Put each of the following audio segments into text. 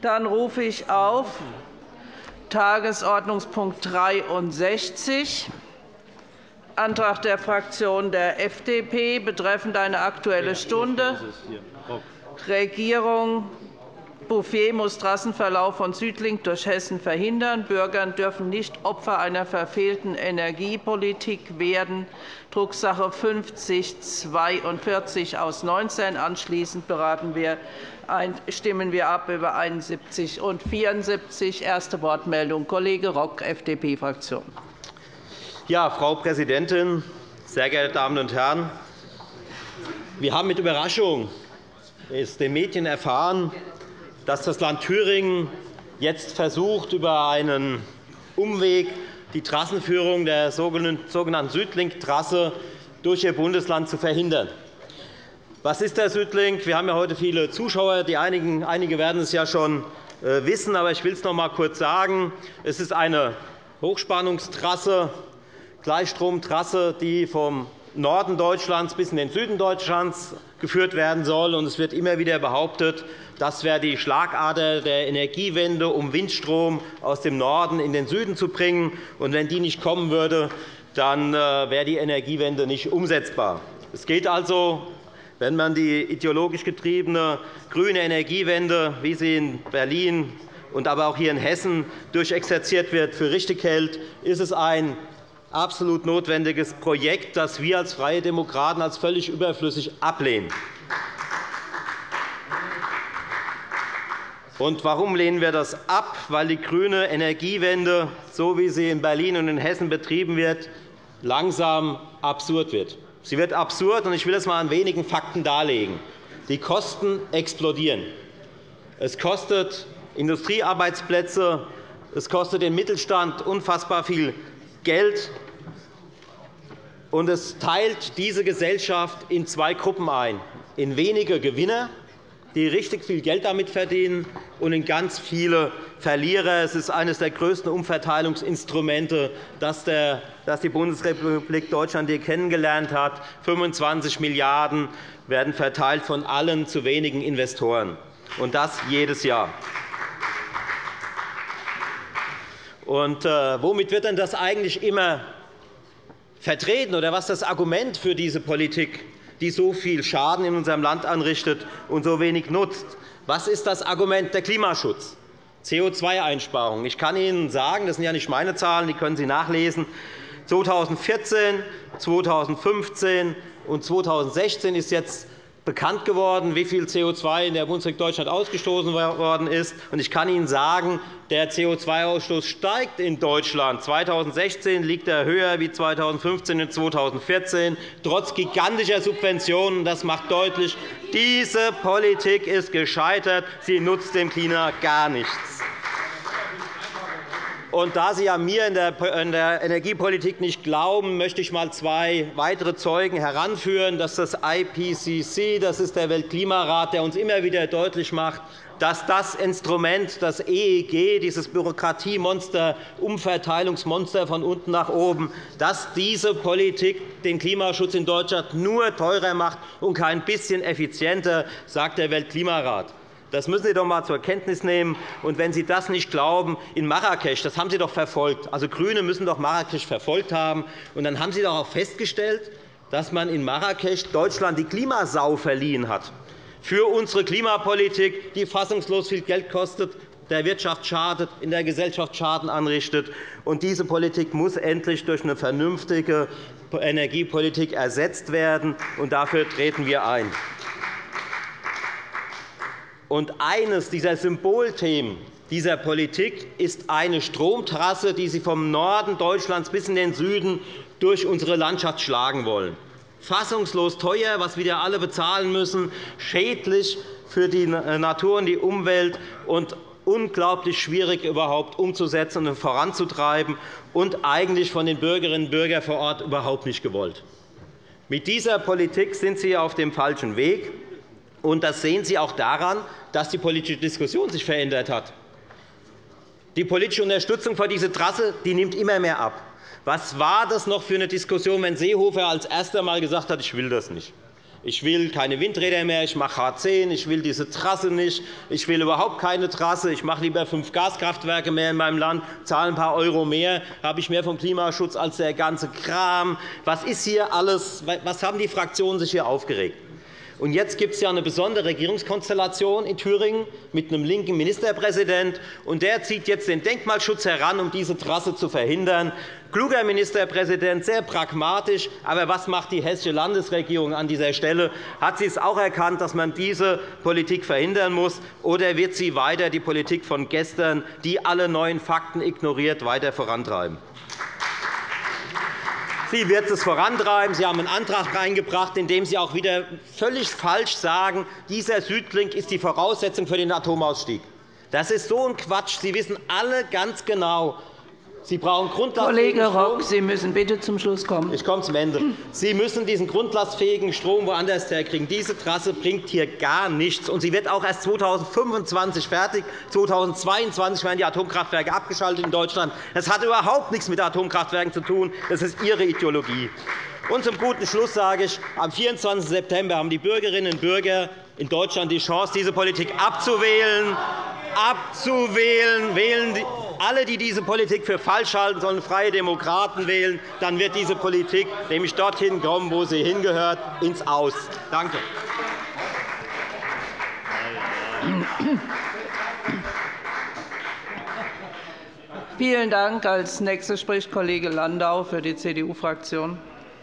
Dann rufe ich auf Tagesordnungspunkt 63, Antrag der Fraktion der FDP betreffend eine Aktuelle Stunde. Regierung Bouffier muss Trassenverlauf von Südlink durch Hessen verhindern. Bürger dürfen nicht Opfer einer verfehlten Energiepolitik werden. Drucksache 5042 aus 19. Anschließend stimmen wir ab über 71 und 74. Erste Wortmeldung Kollege Rock, FDP-Fraktion. Ja, Frau Präsidentin, sehr geehrte Damen und Herren! Wir haben mit Überraschung aus den Medien erfahren, dass das Land Thüringen jetzt versucht, über einen Umweg die Trassenführung der sogenannten Südlink-Trasse durch Ihr Bundesland zu verhindern. Was ist der Südlink? Wir haben ja heute viele Zuschauer. Einige werden es ja schon wissen, aber ich will es noch einmal kurz sagen. Es ist eine Hochspannungstrasse, Gleichstromtrasse, die vom Norden Deutschlands bis in den Süden Deutschlands geführt werden soll. Es wird immer wieder behauptet, das wäre die Schlagader der Energiewende, um Windstrom aus dem Norden in den Süden zu bringen. Und wenn die nicht kommen würde, dann wäre die Energiewende nicht umsetzbar. Es geht also, wenn man die ideologisch getriebene grüne Energiewende, wie sie in Berlin und aber auch hier in Hessen durchexerziert wird, für richtig hält, ist es ein absolut notwendiges Projekt, das wir als Freie Demokraten als völlig überflüssig ablehnen. Und warum lehnen wir das ab? Weil die grüne Energiewende, so wie sie in Berlin und in Hessen betrieben wird, langsam absurd wird. Sie wird absurd, und ich will das einmal an wenigen Fakten darlegen. Die Kosten explodieren. Es kostet Industriearbeitsplätze, es kostet den Mittelstand unfassbar viel Geld, und es teilt diese Gesellschaft in zwei Gruppen ein: in wenige Gewinner, die richtig viel Geld damit verdienen, und in ganz viele Verlierer. Es ist eines der größten Umverteilungsinstrumente, das die Bundesrepublik Deutschland je kennengelernt hat. 25 Milliarden € werden verteilt von allen zu wenigen Investoren, und das jedes Jahr. Und womit wird denn das eigentlich immer vertreten, oder was ist das Argument für diese Politik, die so viel Schaden in unserem Land anrichtet und so wenig nutzt? Was ist das Argument? Der Klimaschutz, CO2-Einsparungen. Ich kann Ihnen sagen, das sind ja nicht meine Zahlen, die können Sie nachlesen. 2014, 2015 und 2016 ist jetzt bekannt geworden, wie viel CO2 in der Bundesrepublik Deutschland ausgestoßen worden ist. Ich kann Ihnen sagen, der CO2-Ausstoß steigt in Deutschland. 2016 liegt er höher als 2015 und 2014, trotz gigantischer Subventionen. Das macht deutlich, diese Politik ist gescheitert. Sie nutzt dem Klima gar nichts. Und da Sie mir in der Energiepolitik nicht glauben, möchte ich einmal zwei weitere Zeugen heranführen. Das ist das IPCC, das ist der Weltklimarat, der uns immer wieder deutlich macht, dass das Instrument, das EEG, dieses Bürokratiemonster, Umverteilungsmonster von unten nach oben, dass diese Politik den Klimaschutz in Deutschland nur teurer macht und kein bisschen effizienter, sagt der Weltklimarat. Das müssen Sie doch einmal zur Kenntnis nehmen. Und wenn Sie das nicht glauben, in Marrakesch, das haben Sie doch verfolgt. Also GRÜNE müssen doch Marrakesch verfolgt haben. Und dann haben Sie doch auch festgestellt, dass man in Marrakesch Deutschland die Klimasau verliehen hat für unsere Klimapolitik, die fassungslos viel Geld kostet, der Wirtschaft schadet, in der Gesellschaft Schaden anrichtet. Und diese Politik muss endlich durch eine vernünftige Energiepolitik ersetzt werden. Und dafür treten wir ein. Und eines dieser Symbolthemen dieser Politik ist eine Stromtrasse, die Sie vom Norden Deutschlands bis in den Süden durch unsere Landschaft schlagen wollen. Fassungslos teuer, was wieder alle bezahlen müssen, schädlich für die Natur und die Umwelt und unglaublich schwierig überhaupt umzusetzen und voranzutreiben und eigentlich von den Bürgerinnen und Bürgern vor Ort überhaupt nicht gewollt. Mit dieser Politik sind Sie auf dem falschen Weg. Und das sehen Sie auch daran, dass die politische Diskussion sich verändert hat. Die politische Unterstützung für diese Trasse nimmt immer mehr ab. Was war das noch für eine Diskussion, wenn Seehofer als erster einmal gesagt hat, ich will das nicht? Ich will keine Windräder mehr, ich mache H10, ich will diese Trasse nicht, ich will überhaupt keine Trasse, ich mache lieber 5 Gaskraftwerke mehr in meinem Land, zahle ein paar Euro mehr, habe ich mehr vom Klimaschutz als der ganze Kram. Was ist hier alles? Was haben die Fraktionen sich hier aufgeregt? Und jetzt gibt es ja eine besondere Regierungskonstellation in Thüringen mit einem linken Ministerpräsident, und der zieht jetzt den Denkmalschutz heran, um diese Trasse zu verhindern. Kluger Ministerpräsident, sehr pragmatisch. Aber was macht die hessische Landesregierung an dieser Stelle? Hat sie es auch erkannt, dass man diese Politik verhindern muss, oder wird sie weiter die Politik von gestern, die alle neuen Fakten ignoriert, weiter vorantreiben? Sie wird es vorantreiben. Sie haben einen Antrag eingebracht, in dem Sie auch wieder völlig falsch sagen, dieser Südlink ist die Voraussetzung für den Atomausstieg. Das ist so ein Quatsch. Sie wissen alle ganz genau, Sie brauchen grundlastfähigen Kollege Strom. Rock, Sie müssen bitte zum Schluss kommen. Ich komme zum Ende. Sie müssen diesen grundlastfähigen Strom woanders herkriegen. Diese Trasse bringt hier gar nichts. Und sie wird auch erst 2025 fertig. 2022 werden die Atomkraftwerke abgeschaltet in Deutschland. Das hat überhaupt nichts mit Atomkraftwerken zu tun. Das ist Ihre Ideologie. Und zum guten Schluss sage ich, am 24. September haben die Bürgerinnen und Bürger in Deutschland die Chance, diese Politik abzuwählen. Wählen alle, die diese Politik für falsch halten, sollen Freie Demokraten wählen. Dann wird diese Politik nämlich dorthin kommen, wo sie hingehört, ins Aus. Danke. Vielen Dank. Als Nächster spricht Kollege Landau für die CDU-Fraktion.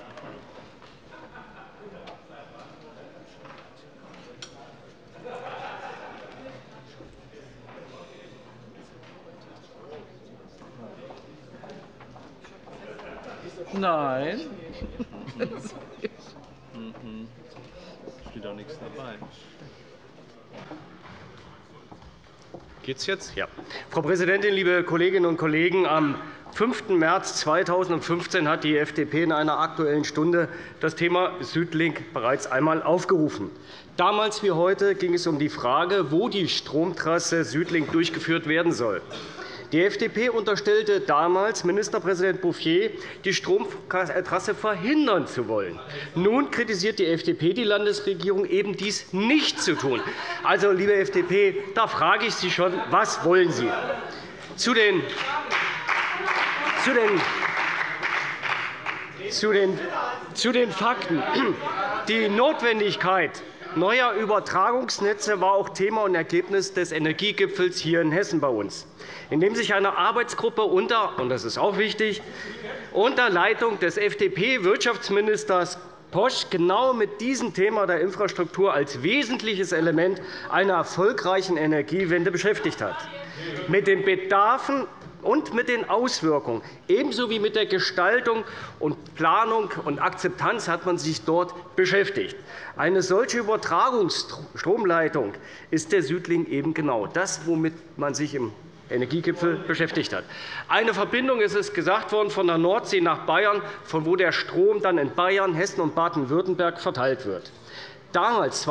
Nein. Steht auch nichts dabei. Geht's jetzt? Ja. Frau Präsidentin, liebe Kolleginnen und Kollegen! Am 5. März 2015 hat die FDP in einer Aktuellen Stunde das Thema Südlink bereits einmal aufgerufen. Damals wie heute ging es um die Frage, wo die Stromtrasse Südlink durchgeführt werden soll. Die FDP unterstellte damals Ministerpräsident Bouffier, die Stromtrasse verhindern zu wollen. Nun kritisiert die FDP die Landesregierung, eben dies nicht zu tun. Also, liebe FDP, da frage ich Sie schon, was wollen Sie? Zu den Fakten. Die Notwendigkeit neuer Übertragungsnetze war auch Thema und Ergebnis des Energiegipfels hier in Hessen bei uns, in dem sich eine Arbeitsgruppe unter, und das ist auch wichtig, unter Leitung des FDP-Wirtschaftsministers Posch genau mit diesem Thema der Infrastruktur als wesentliches Element einer erfolgreichen Energiewende beschäftigt hat. Mit den Bedarfen und mit den Auswirkungen, ebenso wie mit der Gestaltung und Planung und Akzeptanz hat man sich dort beschäftigt. Eine solche Übertragungsstromleitung ist der Südlink eben genau das, womit man sich im Energiegipfel beschäftigt hat. Eine Verbindung, es ist gesagt worden, von der Nordsee nach Bayern, von wo der Strom dann in Bayern, Hessen und Baden-Württemberg verteilt wird. Damals,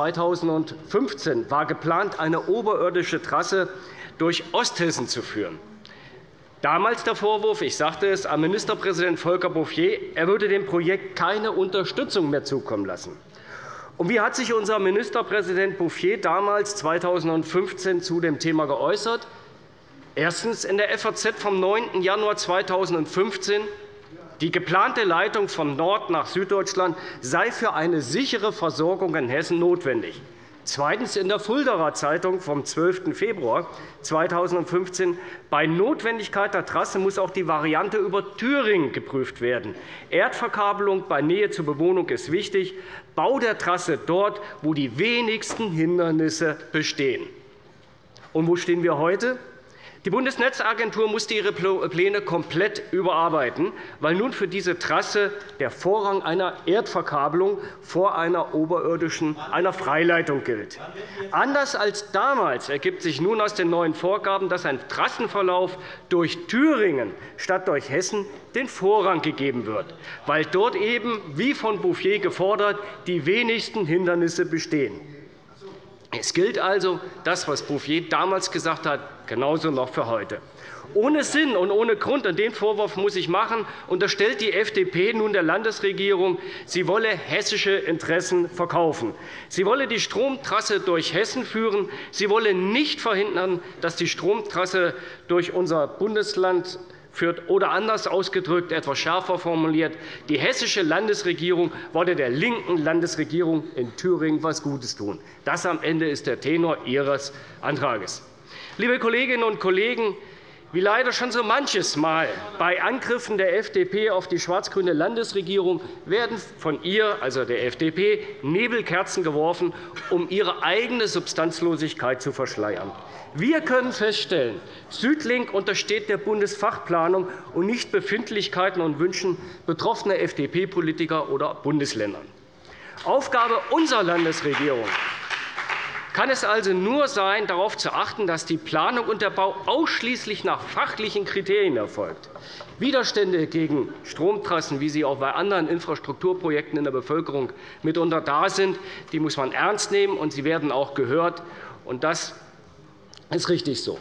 2015, war geplant, eine oberirdische Trasse durch Osthessen zu führen. Damals der Vorwurf, ich sagte es, an Ministerpräsident Volker Bouffier, er würde dem Projekt keine Unterstützung mehr zukommen lassen. Und wie hat sich unser Ministerpräsident Bouffier damals 2015 zu dem Thema geäußert? Erstens in der FAZ vom 9. Januar 2015. Die geplante Leitung von Nord- nach Süddeutschland sei für eine sichere Versorgung in Hessen notwendig. Zweitens in der Fuldaer Zeitung vom 12. Februar 2015. Bei Notwendigkeit der Trasse muss auch die Variante über Thüringen geprüft werden. Erdverkabelung bei Nähe zur Bewohnung ist wichtig. Bau der Trasse dort, wo die wenigsten Hindernisse bestehen. Und wo stehen wir heute? Die Bundesnetzagentur musste ihre Pläne komplett überarbeiten, weil nun für diese Trasse der Vorrang einer Erdverkabelung vor einer oberirdischen, einer Freileitung gilt. Anders als damals ergibt sich nun aus den neuen Vorgaben, dass ein Trassenverlauf durch Thüringen statt durch Hessen den Vorrang gegeben wird, weil dort eben, wie von Bouffier gefordert, die wenigsten Hindernisse bestehen. Es gilt also das, was Bouffier damals gesagt hat, genauso noch für heute. Ohne Sinn und ohne Grund, und den Vorwurf muss ich machen, unterstellt die FDP nun der Landesregierung, sie wolle hessische Interessen verkaufen. Sie wolle die Stromtrasse durch Hessen führen. Sie wolle nicht verhindern, dass die Stromtrasse durch unser Bundesland führt. Oder anders ausgedrückt, etwas schärfer formuliert, die hessische Landesregierung wolle der linken Landesregierung in Thüringen etwas Gutes tun. Das am Ende ist der Tenor Ihres Antrags. Liebe Kolleginnen und Kollegen, wie leider schon so manches Mal bei Angriffen der FDP auf die schwarz-grüne Landesregierung werden von ihr, also der FDP, Nebelkerzen geworfen, um ihre eigene Substanzlosigkeit zu verschleiern. Wir können feststellen, Südlink untersteht der Bundesfachplanung und nicht Befindlichkeiten und Wünschen betroffener FDP-Politiker oder Bundesländer. Aufgabe unserer Landesregierung kann es also nur sein, darauf zu achten, dass die Planung und der Bau ausschließlich nach fachlichen Kriterien erfolgt. Widerstände gegen Stromtrassen, wie sie auch bei anderen Infrastrukturprojekten in der Bevölkerung mitunter da sind, die muss man ernst nehmen, und sie werden auch gehört. Und das ist richtig so.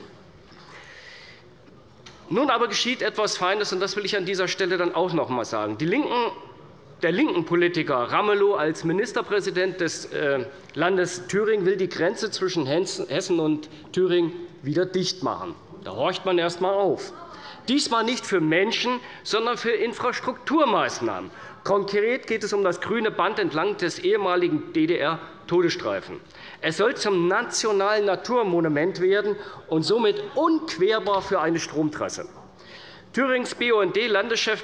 Nun aber geschieht etwas Feines, und das will ich an dieser Stelle dann auch noch einmal sagen. Der linken Politiker Ramelow als Ministerpräsident des Landes Thüringen will die Grenze zwischen Hessen und Thüringen wieder dicht machen. Da horcht man erst einmal auf. Diesmal nicht für Menschen, sondern für Infrastrukturmaßnahmen. Konkret geht es um das grüne Band entlang des ehemaligen DDR-Todesstreifen. Es soll zum nationalen Naturmonument werden und somit unquerbar für eine Stromtrasse. Thürings BUND-Landeschef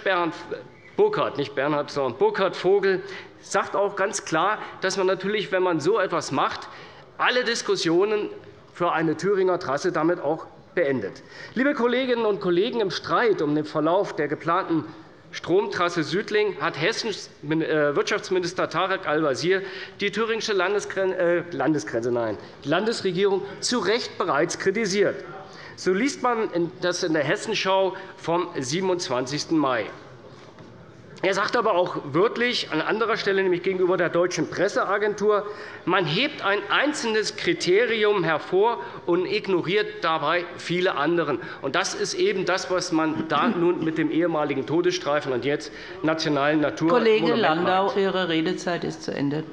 Burkhard Vogel sagt auch ganz klar, dass man natürlich, wenn man so etwas macht, alle Diskussionen für eine Thüringer Trasse damit auch beendet. Liebe Kolleginnen und Kollegen, im Streit um den Verlauf der geplanten Stromtrasse Südlink hat Hessens Wirtschaftsminister Tarek Al-Wazir die thüringische Landesregierung zu Recht bereits kritisiert. So liest man das in der Hessenschau vom 27. Mai. Er sagt aber auch wörtlich an anderer Stelle, nämlich gegenüber der Deutschen Presseagentur, man hebt ein einzelnes Kriterium hervor und ignoriert dabei viele andere. Und das ist eben das, was man da nun mit dem ehemaligen Todesstreifen und jetzt nationalen Naturmonument Kollege Landau, Ihre Redezeit ist zu Ende.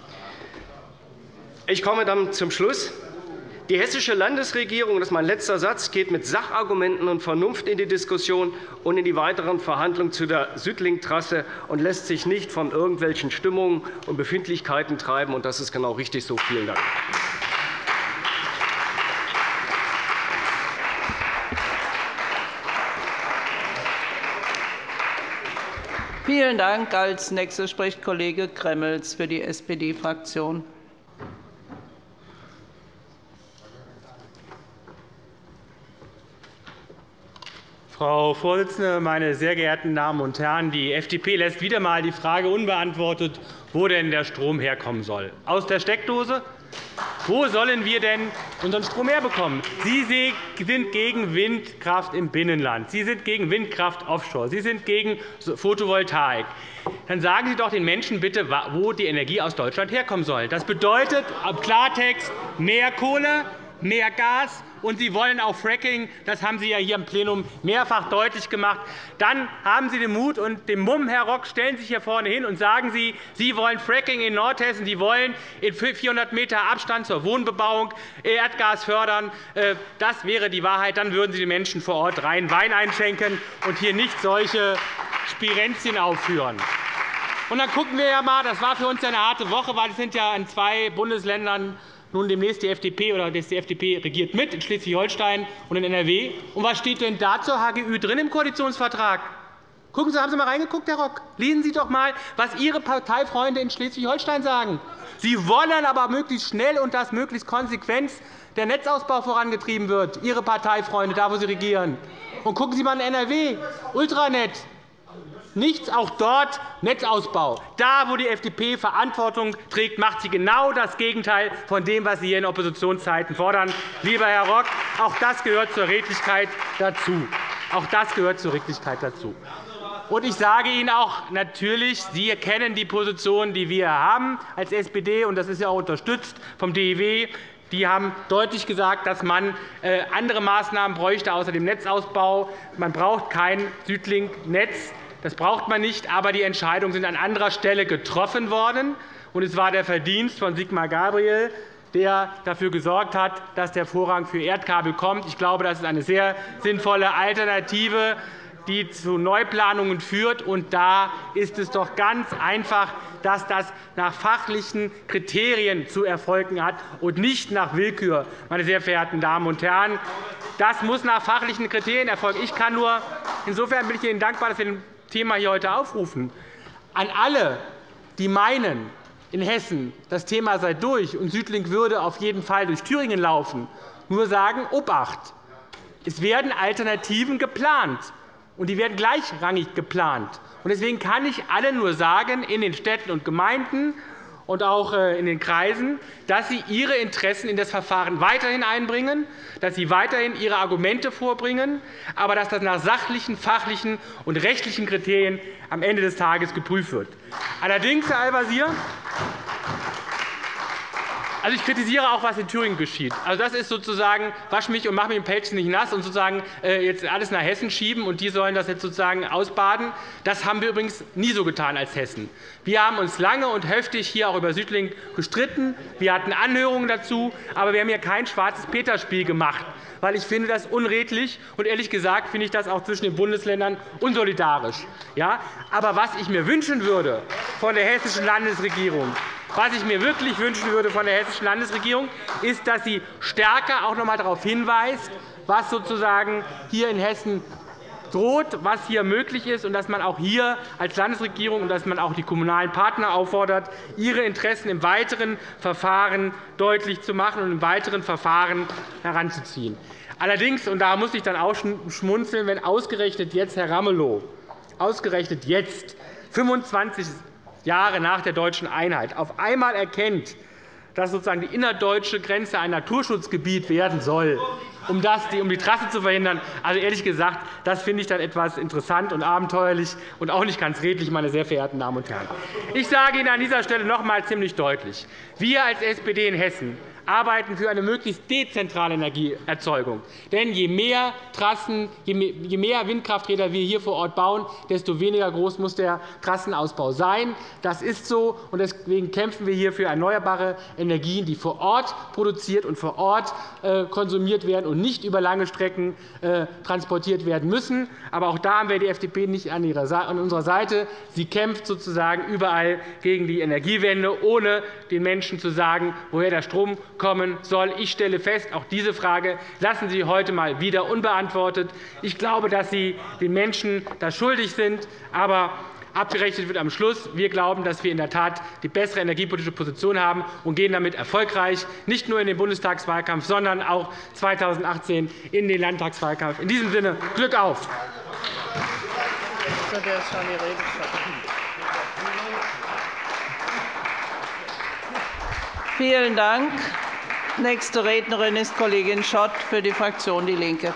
Ich komme dann zum Schluss. Die hessische Landesregierung, das ist mein letzter Satz, geht mit Sachargumenten und Vernunft in die Diskussion und in die weiteren Verhandlungen zu der Südlink-Trasse und lässt sich nicht von irgendwelchen Stimmungen und Befindlichkeiten treiben. Und das ist genau richtig so. Vielen Dank. Vielen Dank. Als Nächster spricht Kollege Gremmels für die SPD-Fraktion. Frau Vorsitzende, meine sehr geehrten Damen und Herren! Die FDP lässt wieder einmal die Frage unbeantwortet, wo denn der Strom herkommen soll. Aus der Steckdose? Wo sollen wir denn unseren Strom herbekommen? Sie sind gegen Windkraft im Binnenland. Sie sind gegen Windkraft offshore. Sie sind gegen Photovoltaik. Dann sagen Sie doch den Menschen bitte, wo die Energie aus Deutschland herkommen soll. Das bedeutet im Klartext mehr Kohle, mehr Gas, und Sie wollen auch Fracking. Das haben Sie ja hier im Plenum mehrfach deutlich gemacht. Dann haben Sie den Mut und den Mumm, Herr Rock, stellen Sie sich hier vorne hin und sagen Sie, Sie wollen Fracking in Nordhessen. Sie wollen in 400 m Abstand zur Wohnbebauung Erdgas fördern. Das wäre die Wahrheit. Dann würden Sie den Menschen vor Ort rein Wein einschenken und hier nicht solche Spirenzchen aufführen. Und dann gucken wir ja mal, das war für uns eine harte Woche, weil es sind ja in 2 Bundesländern nun demnächst die FDP, oder die FDP regiert mit, in Schleswig-Holstein und in NRW. Und was steht denn da zur HGÜ drin im Koalitionsvertrag? Gucken Sie, haben Sie einmal reingeguckt, Herr Rock? Lesen Sie doch einmal, was Ihre Parteifreunde in Schleswig-Holstein sagen. Sie wollen aber möglichst schnell und dass möglichst konsequent der Netzausbau vorangetrieben wird, Ihre Parteifreunde, da wo Sie regieren. Und gucken Sie einmal in NRW, Ultranet. Nichts, auch dort Netzausbau. Da, wo die FDP Verantwortung trägt, macht sie genau das Gegenteil von dem, was Sie hier in Oppositionszeiten fordern. Lieber Herr Rock, auch das gehört zur Redlichkeit dazu. Auch das gehört zur Redlichkeit dazu. Und ich sage Ihnen auch natürlich, Sie kennen die Position, die wir haben als SPD, und das ist ja auch unterstützt vom DIW. Die haben deutlich gesagt, dass man andere Maßnahmen bräuchte außer dem Netzausbau. Man braucht kein Südlink-Netz. Das braucht man nicht, aber die Entscheidungen sind an anderer Stelle getroffen worden. Und es war der Verdienst von Sigmar Gabriel, der dafür gesorgt hat, dass der Vorrang für Erdkabel kommt. Ich glaube, das ist eine sehr sinnvolle Alternative, die zu Neuplanungen führt. Und da ist es doch ganz einfach, dass das nach fachlichen Kriterien zu erfolgen hat und nicht nach Willkür, meine sehr verehrten Damen und Herren. Das muss nach fachlichen Kriterien erfolgen. Insofern bin ich Ihnen dankbar, dass wir das Thema hier heute aufrufen. An alle, die meinen, in Hessen das Thema sei durch und Südlink würde auf jeden Fall durch Thüringen laufen, nur sagen, Obacht, es werden Alternativen geplant, und die werden gleichrangig geplant. Deswegen kann ich allen nur sagen, in den Städten und Gemeinden und auch in den Kreisen, dass sie ihre Interessen in das Verfahren weiterhin einbringen, dass sie weiterhin ihre Argumente vorbringen, aber dass das nach sachlichen, fachlichen und rechtlichen Kriterien am Ende des Tages geprüft wird. Allerdings, Herr Al-Wazir, ich kritisiere auch, was in Thüringen geschieht. Das ist sozusagen, wasch mich und mach mich im Pelzchen nicht nass und sozusagen jetzt alles nach Hessen schieben, und die sollen das jetzt sozusagen ausbaden. Das haben wir übrigens nie so getan als Hessen. Wir haben uns lange und heftig hier auch über Südlink gestritten. Wir hatten Anhörungen dazu, aber wir haben hier kein schwarzes Peterspiel gemacht, weil ich finde das unredlich, und ehrlich gesagt finde ich das auch zwischen den Bundesländern unsolidarisch. Ja? Aber was ich mir wünschen würde von der hessischen Landesregierung, was ich mir wirklich wünschen würde von der hessischen Landesregierung, ist, dass sie stärker auch noch einmal darauf hinweist, was sozusagen hier in Hessen droht, was hier möglich ist, und dass man auch hier als Landesregierung und dass man auch die kommunalen Partner auffordert, ihre Interessen im weiteren Verfahren deutlich zu machen und im weiteren Verfahren heranzuziehen. Allerdings, und da muss ich dann auch schmunzeln, wenn ausgerechnet jetzt Herr Ramelow, ausgerechnet jetzt, 25 Jahre nach der deutschen Einheit, auf einmal erkennt, dass sozusagen die innerdeutsche Grenze ein Naturschutzgebiet werden soll, um die Trasse zu verhindern. Also ehrlich gesagt, das finde ich dann etwas interessant und abenteuerlich und auch nicht ganz redlich, meine sehr verehrten Damen und Herren. Ich sage Ihnen an dieser Stelle noch einmal ziemlich deutlich: Wir als SPD in Hessen arbeiten für eine möglichst dezentrale Energieerzeugung. Denn je mehr Trassen, je mehr Windkrafträder wir hier vor Ort bauen, desto weniger groß muss der Trassenausbau sein. Das ist so, und deswegen kämpfen wir hier für erneuerbare Energien, die vor Ort produziert und vor Ort konsumiert werden und nicht über lange Strecken transportiert werden müssen. Aber auch da haben wir die FDP nicht an unserer Seite. Sie kämpft sozusagen überall gegen die Energiewende, ohne den Menschen zu sagen, woher der Strom kommen soll. Ich stelle fest, auch diese Frage lassen Sie heute einmal wieder unbeantwortet. Ich glaube, dass Sie den Menschen das schuldig sind, aber abgerechnet wird am Schluss. Wir glauben, dass wir in der Tat die bessere energiepolitische Position haben und gehen damit erfolgreich nicht nur in den Bundestagswahlkampf, sondern auch 2018 in den Landtagswahlkampf. In diesem Sinne Glück auf! Vielen Dank. Nächste Rednerin ist Kollegin Schott für die Fraktion DIE LINKE.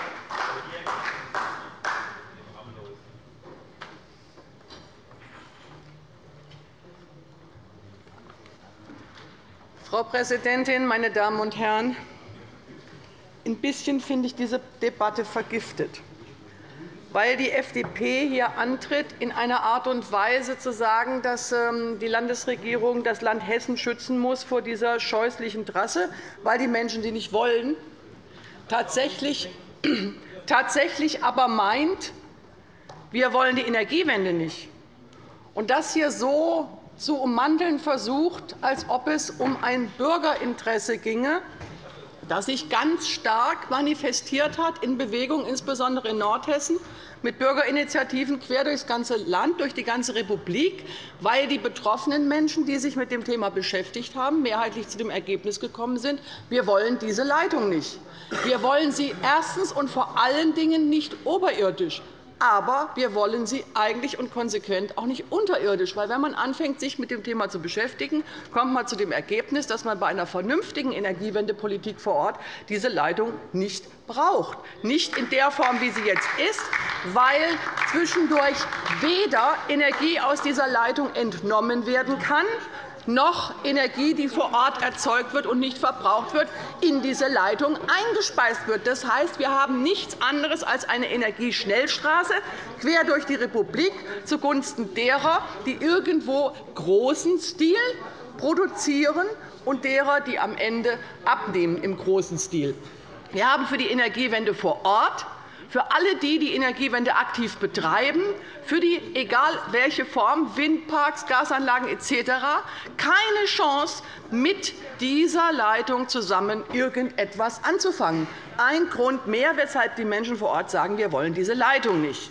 Frau Präsidentin, meine Damen und Herren! Ein bisschen finde ich diese Debatte vergiftet, weil die FDP hier antritt, in einer Art und Weise zu sagen, dass die Landesregierung das Land Hessen schützen muss vor dieser scheußlichen Trasse, weil die Menschen sie nicht wollen, tatsächlich aber meint, wir wollen die Energiewende nicht. Und das hier so zu ummanteln versucht, als ob es um ein Bürgerinteresse ginge, das sich ganz stark manifestiert hat in Bewegung, insbesondere in Nordhessen, mit Bürgerinitiativen quer durchs ganze Land, durch die ganze Republik, weil die betroffenen Menschen, die sich mit dem Thema beschäftigt haben, mehrheitlich zu dem Ergebnis gekommen sind, wir wollen diese Leitung nicht. Wir wollen sie erstens und vor allen Dingen nicht oberirdisch. Aber wir wollen sie eigentlich und konsequent auch nicht unterirdisch. Weil wenn man anfängt, sich mit dem Thema zu beschäftigen, kommt man zu dem Ergebnis, dass man bei einer vernünftigen Energiewendepolitik vor Ort diese Leitung nicht braucht. Nicht in der Form, wie sie jetzt ist, weil zwischendurch weder Energie aus dieser Leitung entnommen werden kann, noch Energie, die vor Ort erzeugt wird und nicht verbraucht wird, in diese Leitung eingespeist wird. Das heißt, wir haben nichts anderes als eine Energieschnellstraße quer durch die Republik zugunsten derer, die irgendwo großen Stil produzieren und derer, die am Ende abnehmen im großen Stil. Wir haben für die Energiewende vor Ort, für alle die, die Energiewende aktiv betreiben, für die, egal welche Form, Windparks, Gasanlagen etc., keine Chance, mit dieser Leitung zusammen irgendetwas anzufangen. Ein Grund mehr, weshalb die Menschen vor Ort sagen, wir wollen diese Leitung nicht.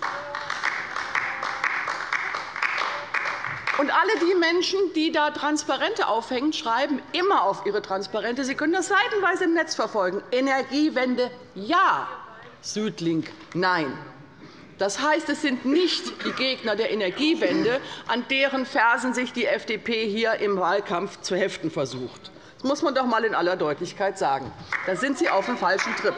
Und alle die Menschen, die da Transparente aufhängen, schreiben immer auf ihre Transparente, Sie können das seitenweise im Netz verfolgen, Energiewende ja, Südlink nein. Das heißt, es sind nicht die Gegner der Energiewende, an deren Fersen sich die FDP hier im Wahlkampf zu heften versucht. Das muss man doch einmal in aller Deutlichkeit sagen. Da sind Sie auf dem falschen Trip.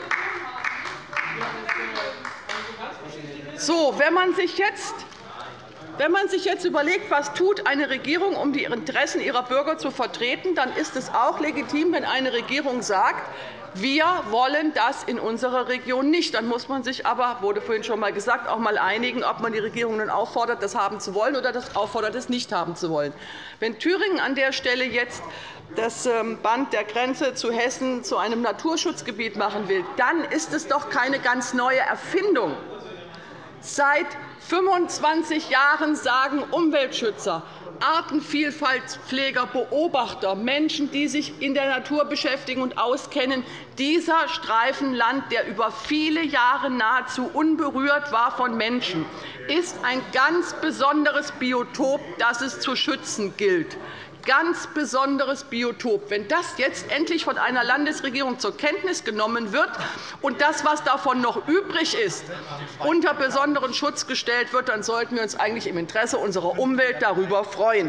So, wenn man sich jetzt überlegt, was tut eine Regierung, um die Interessen ihrer Bürger zu vertreten, dann ist es auch legitim, wenn eine Regierung sagt, wir wollen das in unserer Region nicht. Dann muss man sich aber, wurde vorhin schon einmal gesagt, auch einmal einigen, ob man die Regierung nun auffordert, das haben zu wollen oder das auffordert, es nicht haben zu wollen. Wenn Thüringen an der Stelle jetzt das Band der Grenze zu Hessen zu einem Naturschutzgebiet machen will, dann ist es doch keine ganz neue Erfindung. Seit 25 Jahren sagen Umweltschützer, Artenvielfaltspfleger, Beobachter, Menschen, die sich in der Natur beschäftigen und auskennen, dieser Streifen Land, der über viele Jahre nahezu unberührt war von Menschen, ist ein ganz besonderes Biotop, das es zu schützen gilt. Ganz besonderes Biotop. Wenn das jetzt endlich von einer Landesregierung zur Kenntnis genommen wird und das, was davon noch übrig ist, unter besonderen Schutz gestellt wird, dann sollten wir uns eigentlich im Interesse unserer Umwelt darüber freuen.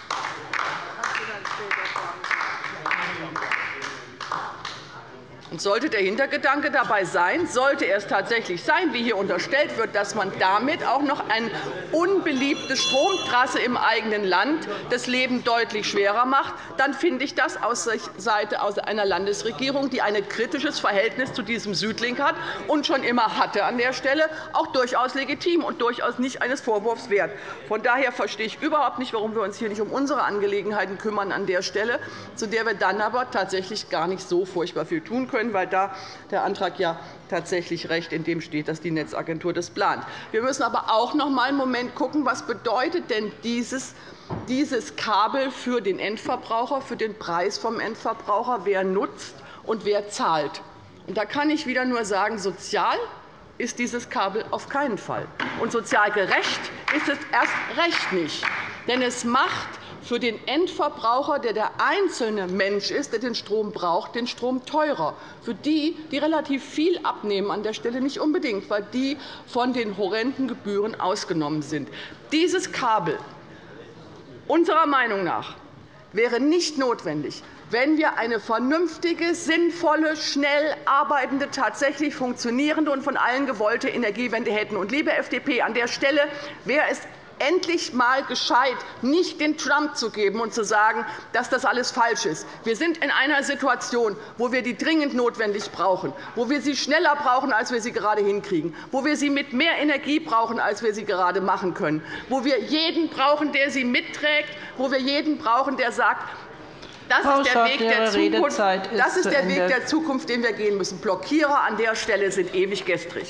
Und sollte der Hintergedanke dabei sein, sollte es tatsächlich sein, wie hier unterstellt wird, dass man damit auch noch eine unbeliebte Stromtrasse im eigenen Land das Leben deutlich schwerer macht, dann finde ich das aus Seite einer Landesregierung, die ein kritisches Verhältnis zu diesem Südlink hat und schon immer hatte an der Stelle, auch durchaus legitim und durchaus nicht eines Vorwurfs wert. Von daher verstehe ich überhaupt nicht, warum wir uns hier nicht um unsere Angelegenheiten kümmern an der Stelle, zu der wir dann aber tatsächlich gar nicht so furchtbar viel tun können, weil da der Antrag ja tatsächlich recht, in dem steht, dass die Netzagentur das plant. Wir müssen aber auch noch einmal einen Moment schauen, was bedeutet denn dieses Kabel für den Endverbraucher, für den Preis vom Endverbraucher, wer nutzt und wer zahlt. Und da kann ich wieder nur sagen, sozial ist dieses Kabel auf keinen Fall. Und sozial gerecht ist es erst recht nicht. Denn es macht für den Endverbraucher, der der einzelne Mensch ist, der den Strom braucht, den Strom teurer. Für die, die relativ viel abnehmen, an der Stelle nicht unbedingt, weil die von den horrenden Gebühren ausgenommen sind. Dieses Kabel unserer Meinung nach wäre nicht notwendig, wenn wir eine vernünftige, sinnvolle, schnell arbeitende, tatsächlich funktionierende und von allen gewollte Energiewende hätten. Und, liebe FDP, an der Stelle wäre es endlich einmal gescheit, nicht den Trump zu geben und zu sagen, dass das alles falsch ist. Wir sind in einer Situation, wo wir die dringend notwendig brauchen, wo wir sie schneller brauchen, als wir sie gerade hinkriegen, wo wir sie mit mehr Energie brauchen, als wir sie gerade machen können, wo wir jeden brauchen, der sie mitträgt, wo wir jeden brauchen, der sagt, das ist der Weg der Zukunft, den wir gehen müssen. Blockierer an der Stelle sind ewig gestrig.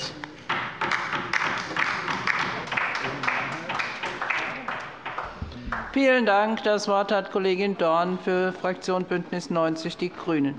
Vielen Dank. Das Wort hat Kollegin Dorn für die Fraktion BÜNDNIS 90 die GRÜNEN.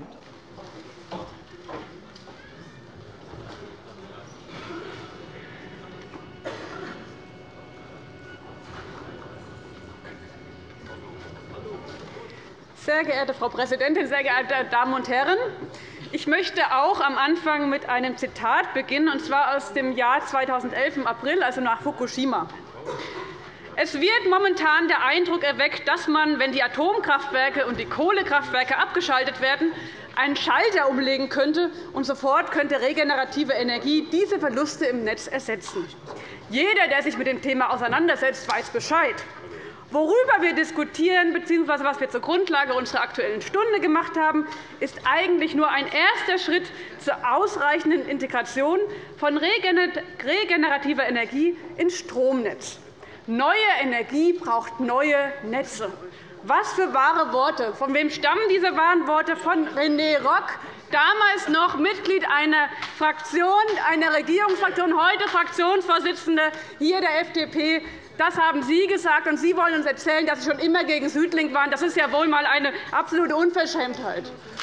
Sehr geehrte Frau Präsidentin, sehr geehrte Damen und Herren! Ich möchte auch am Anfang mit einem Zitat beginnen, und zwar aus dem Jahr 2011 im April, also nach Fukushima. Es wird momentan der Eindruck erweckt, dass man, wenn die Atomkraftwerke und die Kohlekraftwerke abgeschaltet werden, einen Schalter umlegen könnte, und sofort könnte regenerative Energie diese Verluste im Netz ersetzen. Jeder, der sich mit dem Thema auseinandersetzt, weiß Bescheid. Worüber wir diskutieren bzw. was wir zur Grundlage unserer Aktuellen Stunde gemacht haben, ist eigentlich nur ein erster Schritt zur ausreichenden Integration von regenerativer Energie ins Stromnetz. Neue Energie braucht neue Netze. Was für wahre Worte! Von wem stammen diese wahren Worte? Von René Rock, damals noch Mitglied einer Fraktion, einer Regierungsfraktion, heute Fraktionsvorsitzender hier der FDP. Das haben Sie gesagt, und Sie wollen uns erzählen, dass Sie schon immer gegen Südlink waren. Das ist ja wohl einmal eine absolute Unverschämtheit.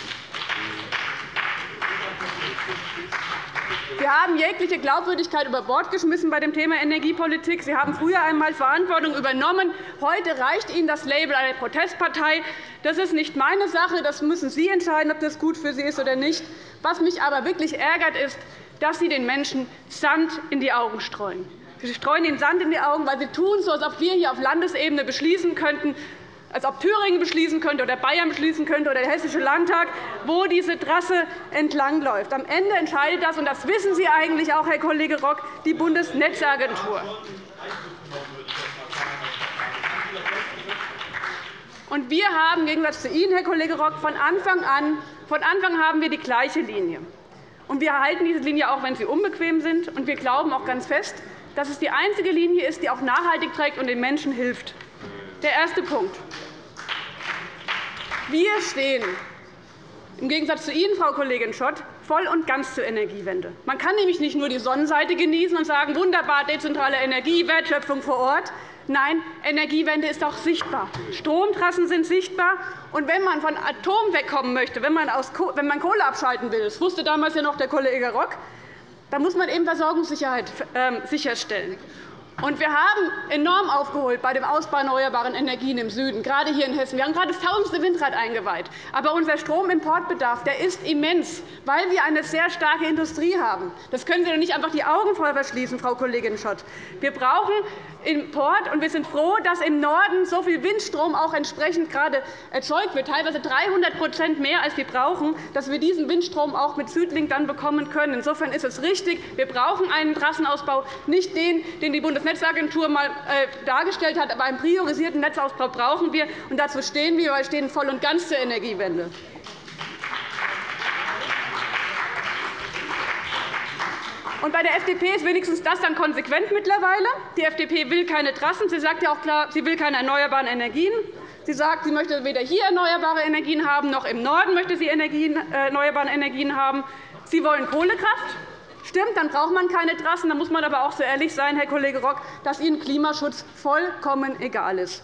Sie haben jegliche Glaubwürdigkeit über Bord geschmissen bei dem Thema Energiepolitik. Sie haben früher einmal Verantwortung übernommen. Heute reicht Ihnen das Label einer Protestpartei. Das ist nicht meine Sache. Das müssen Sie entscheiden, ob das gut für Sie ist oder nicht. Was mich aber wirklich ärgert, ist, dass Sie den Menschen Sand in die Augen streuen. Sie streuen ihnen Sand in die Augen, weil Sie tun so, als ob wir hier auf Landesebene beschließen könnten, als ob Thüringen beschließen könnte oder Bayern beschließen könnte oder der Hessische Landtag, wo diese Trasse entlangläuft. Am Ende entscheidet das, und das wissen Sie eigentlich auch, Herr Kollege Rock, die Bundesnetzagentur. Und wir haben im Gegensatz zu Ihnen, Herr Kollege Rock, von Anfang an haben wir die gleiche Linie. Und wir erhalten diese Linie auch, wenn sie unbequem sind. Und wir glauben auch ganz fest, dass es die einzige Linie ist, die auch nachhaltig trägt und den Menschen hilft. Der erste Punkt. Wir stehen, im Gegensatz zu Ihnen, Frau Kollegin Schott, voll und ganz zur Energiewende. Man kann nämlich nicht nur die Sonnenseite genießen und sagen, wunderbar, dezentrale Energie, Wertschöpfung vor Ort. Nein, Energiewende ist auch sichtbar. Stromtrassen sind sichtbar. Und wenn man von Atom wegkommen möchte, wenn man Kohle abschalten will, das wusste damals ja noch der Kollege Rock, dann muss man eben Versorgungssicherheit sicherstellen. Und wir haben enorm aufgeholt bei dem Ausbau erneuerbarer Energien im Süden, gerade hier in Hessen. Wir haben gerade das 1000. Windrad eingeweiht. Aber unser Stromimportbedarf ist immens, weil wir eine sehr starke Industrie haben. Das können Sie doch nicht einfach die Augen vor verschließen, Frau Kollegin Schott. Wir brauchen Import, und wir sind froh, dass im Norden so viel Windstrom auch entsprechend gerade erzeugt wird, teilweise 300% mehr, als wir brauchen, dass wir diesen Windstrom auch mit Südlink dann bekommen können. Insofern ist es richtig, wir brauchen einen Trassenausbau, nicht den die Bundesnetzagentur einmal dargestellt hat, aber einen priorisierten Netzausbau brauchen wir. Und dazu stehen wir. Wir stehen voll und ganz zur Energiewende. Und bei der FDP ist wenigstens das dann konsequent mittlerweile. Die FDP will keine Trassen. Sie sagt ja auch klar, sie will keine erneuerbaren Energien. Sie sagt, sie möchte weder hier erneuerbare Energien haben, noch im Norden möchte sie erneuerbare Energien haben. Sie wollen Kohlekraft. Stimmt, dann braucht man keine Trassen. Dann muss man aber auch so ehrlich sein, Herr Kollege Rock, dass Ihnen Klimaschutz vollkommen egal ist.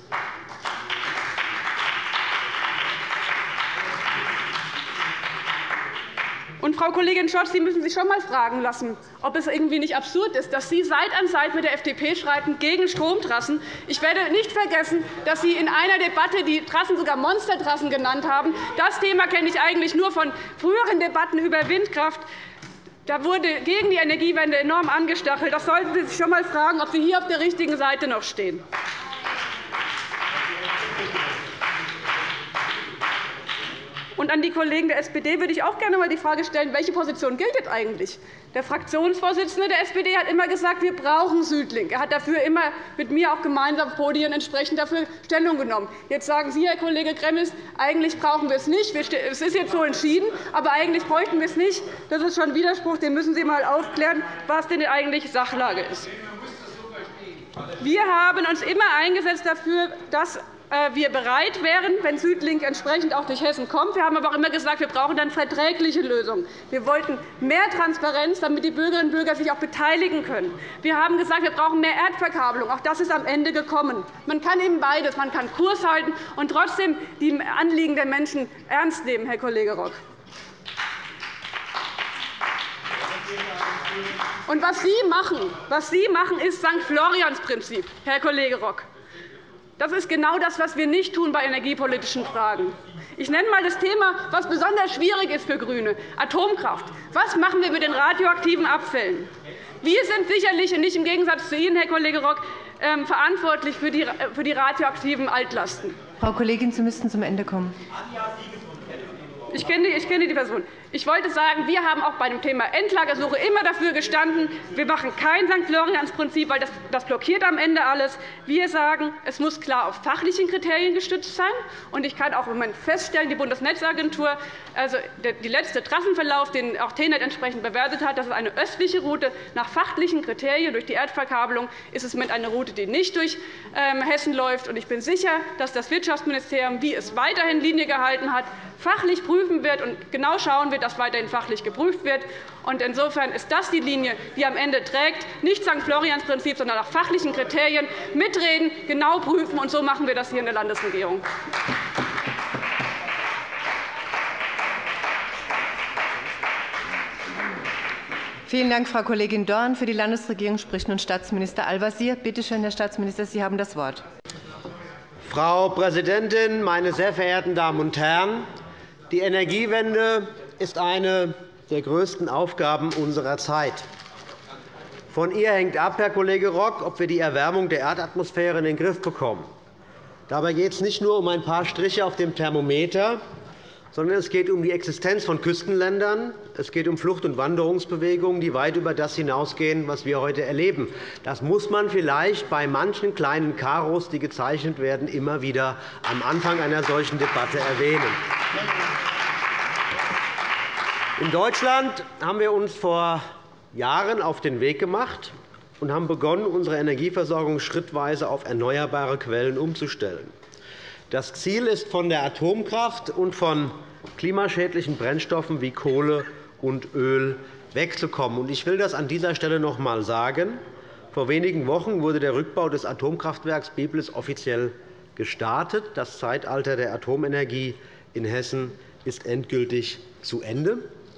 Und, Frau Kollegin Schott, Sie müssen sich schon einmal fragen lassen, ob es irgendwie nicht absurd ist, dass Sie Seite an Seite mit der FDP schreiten gegen Stromtrassen. Ich werde nicht vergessen, dass Sie in einer Debatte die Trassen sogar Monstertrassen genannt haben. Das Thema kenne ich eigentlich nur von früheren Debatten über Windkraft. Da wurde gegen die Energiewende enorm angestachelt. Das sollten Sie sich schon einmal fragen, ob Sie hier auf der richtigen Seite noch stehen. Und an die Kollegen der SPD würde ich auch gerne einmal die Frage stellen, welche Position gilt eigentlich? Der Fraktionsvorsitzende der SPD hat immer gesagt, wir brauchen Südlink. Er hat dafür immer mit mir auch gemeinsam auf Podien entsprechend dafür Stellung genommen. Jetzt sagen Sie, Herr Kollege Gremmels, eigentlich brauchen wir es nicht. Es ist jetzt so entschieden, aber eigentlich bräuchten wir es nicht. Das ist schon ein Widerspruch. Den müssen Sie einmal aufklären, was denn eigentlich Sachlage ist. Wir haben uns immer eingesetzt dafür, dass wir bereit wären, wenn Südlink entsprechend auch durch Hessen kommt. Wir haben aber auch immer gesagt, wir brauchen dann verträgliche Lösungen. Wir wollten mehr Transparenz, damit die Bürgerinnen und Bürger sich auch beteiligen können. Wir haben gesagt, wir brauchen mehr Erdverkabelung. Auch das ist am Ende gekommen. Man kann eben beides. Man kann Kurs halten und trotzdem die Anliegen der Menschen ernst nehmen, Herr Kollege Rock. Und was Sie machen, ist St. Florians Prinzip, Herr Kollege Rock. Das ist genau das, was wir nicht tun bei energiepolitischen Fragen. Ich nenne einmal das Thema, das besonders schwierig ist für GRÜNE, Atomkraft. Was machen wir mit den radioaktiven Abfällen? Wir sind sicherlich nicht im Gegensatz zu Ihnen, Herr Kollege Rock, verantwortlich für die radioaktiven Altlasten. Frau Kollegin, Sie müssten zum Ende kommen. Ich kenne die Person. Ich wollte sagen, wir haben auch bei dem Thema Endlagersuche immer dafür gestanden, wir machen kein St-Lorenz-Prinzip, weil das blockiert am Ende alles. Wir sagen, es muss klar auf fachlichen Kriterien gestützt sein. Und ich kann auch im Moment feststellen, die Bundesnetzagentur, also der letzte Trassenverlauf, den auch TENET entsprechend bewertet hat, das ist eine östliche Route. Nach fachlichen Kriterien durch die Erdverkabelung ist es mit einer Route, die nicht durch Hessen läuft. Und ich bin sicher, dass das Wirtschaftsministerium, wie es weiterhin Linie gehalten hat, fachlich prüfen wird und genau schauen wird, dass weiterhin fachlich geprüft wird. Insofern ist das die Linie, die am Ende trägt. Nicht St-Florians-Prinzip, sondern nach fachlichen Kriterien mitreden, genau prüfen. Und so machen wir das hier in der Landesregierung. Vielen Dank, Frau Kollegin Dorn. Für die Landesregierung spricht nun Staatsminister Al-Wazir. Bitte schön, Herr Staatsminister, Sie haben das Wort. Frau Präsidentin, meine sehr verehrten Damen und Herren! Die Energiewende ist eine der größten Aufgaben unserer Zeit. Von ihr hängt ab, Herr Kollege Rock, ob wir die Erwärmung der Erdatmosphäre in den Griff bekommen. Dabei geht es nicht nur um ein paar Striche auf dem Thermometer, sondern es geht um die Existenz von Küstenländern. Es geht um Flucht- und Wanderungsbewegungen, die weit über das hinausgehen, was wir heute erleben. Das muss man vielleicht bei manchen kleinen Karos, die gezeichnet werden, immer wieder am Anfang einer solchen Debatte erwähnen. In Deutschland haben wir uns vor Jahren auf den Weg gemacht und haben begonnen, unsere Energieversorgung schrittweise auf erneuerbare Quellen umzustellen. Das Ziel ist, von der Atomkraft und von klimaschädlichen Brennstoffen wie Kohle und Öl wegzukommen. Ich will das an dieser Stelle noch einmal sagen. Vor wenigen Wochen wurde der Rückbau des Atomkraftwerks Biblis offiziell gestartet. Das Zeitalter der Atomenergie in Hessen ist endgültig zu Ende.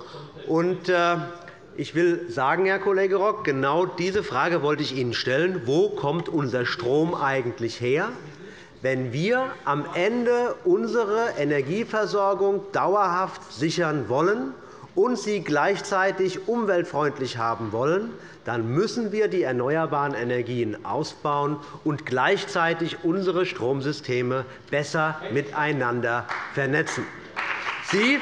Ich will sagen, Herr Kollege Rock, genau diese Frage wollte ich Ihnen stellen. Wo kommt unser Strom eigentlich her, wenn wir am Ende unsere Energieversorgung dauerhaft sichern wollen und sie gleichzeitig umweltfreundlich haben wollen? Dann müssen wir die erneuerbaren Energien ausbauen und gleichzeitig unsere Stromsysteme besser miteinander vernetzen. Sie,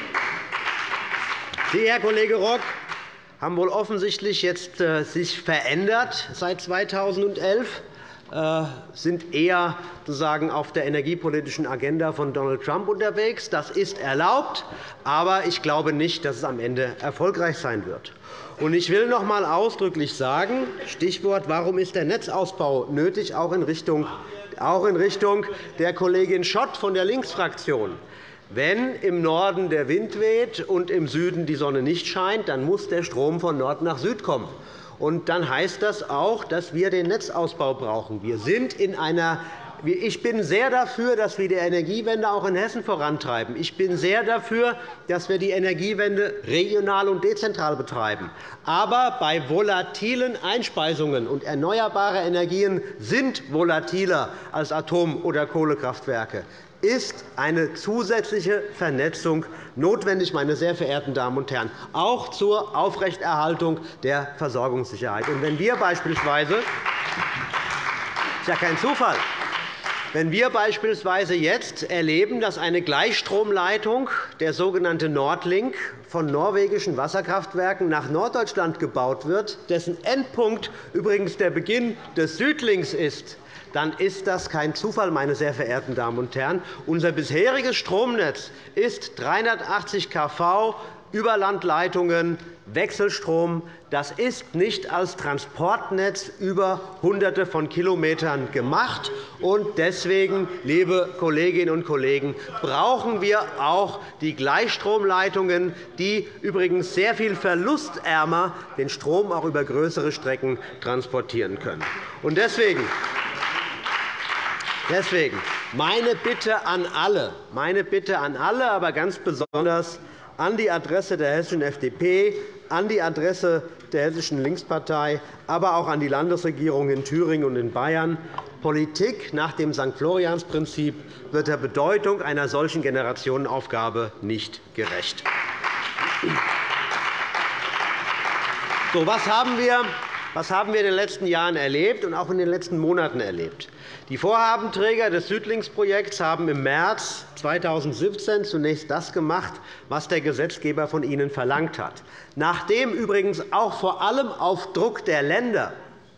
Herr Kollege Rock, haben wohl offensichtlich jetzt sich verändert seit 2011, sind eher sozusagen auf der energiepolitischen Agenda von Donald Trump unterwegs. Das ist erlaubt, aber ich glaube nicht, dass es am Ende erfolgreich sein wird. Ich will noch einmal ausdrücklich sagen, Stichwort, warum ist der Netzausbau nötig, auch in Richtung der Kollegin Schott von der Linksfraktion. Wenn im Norden der Wind weht und im Süden die Sonne nicht scheint, dann muss der Strom von Nord nach Süd kommen. Und dann heißt das auch, dass wir den Netzausbau brauchen. Ich bin sehr dafür, dass wir die Energiewende auch in Hessen vorantreiben. Ich bin sehr dafür, dass wir die Energiewende regional und dezentral betreiben. Aber bei volatilen Einspeisungen, und erneuerbare Energien sind volatiler als Atom- oder Kohlekraftwerke, ist eine zusätzliche Vernetzung notwendig, meine sehr verehrten Damen und Herren, auch zur Aufrechterhaltung der Versorgungssicherheit. Und wenn wir beispielsweise, das ist ja kein Zufall, wenn wir beispielsweise jetzt erleben, dass eine Gleichstromleitung, der sogenannte Nordlink, von norwegischen Wasserkraftwerken nach Norddeutschland gebaut wird, dessen Endpunkt übrigens der Beginn des Südlinks ist, dann ist das kein Zufall, meine sehr verehrten Damen und Herren. Unser bisheriges Stromnetz ist 380 kV, Überlandleitungen, Wechselstrom. Das ist nicht als Transportnetz über Hunderte von Kilometern gemacht. Deswegen, liebe Kolleginnen und Kollegen, brauchen wir auch die Gleichstromleitungen, die übrigens sehr viel verlustärmer den Strom auch über größere Strecken transportieren können. Deswegen meine Bitte an alle, aber ganz besonders an die Adresse der hessischen FDP, an die Adresse der Hessischen Linkspartei, aber auch an die Landesregierung in Thüringen und in Bayern. Politik nach dem St. Florians-Prinzip wird der Bedeutung einer solchen Generationenaufgabe nicht gerecht. So, was haben wir in den letzten Jahren erlebt und auch in den letzten Monaten erlebt? Die Vorhabenträger des Südlings-Projekts haben im März 2017 zunächst das gemacht, was der Gesetzgeber von ihnen verlangt hat. Nachdem übrigens auch vor allem auf Druck der Länder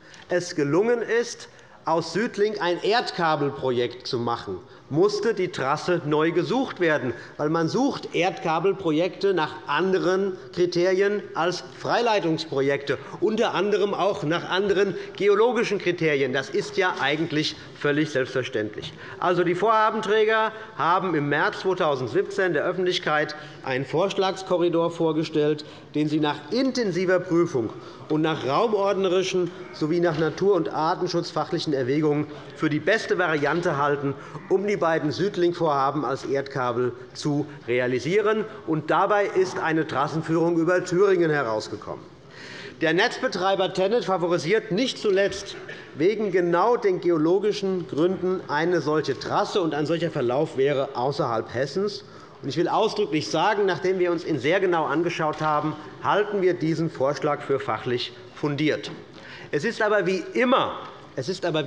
es gelungen ist, aus Südling ein Erdkabelprojekt zu machen, musste die Trasse neu gesucht werden, weil man sucht Erdkabelprojekte nach anderen Kriterien als Freileitungsprojekte, unter anderem auch nach anderen geologischen Kriterien. Das ist ja eigentlich völlig selbstverständlich. Also, die Vorhabenträger haben im März 2017 der Öffentlichkeit einen Vorschlagskorridor vorgestellt, den sie nach intensiver Prüfung und nach raumordnerischen sowie nach natur- und artenschutzfachlichen Erwägungen für die beste Variante halten, um die beiden Südlink-Vorhaben als Erdkabel zu realisieren. Und dabei ist eine Trassenführung über Thüringen herausgekommen. Der Netzbetreiber TenneT favorisiert nicht zuletzt wegen genau den geologischen Gründen eine solche Trasse, und ein solcher Verlauf wäre außerhalb Hessens. Ich will ausdrücklich sagen, nachdem wir uns ihn sehr genau angeschaut haben, halten wir diesen Vorschlag für fachlich fundiert. Es ist aber wie immer, das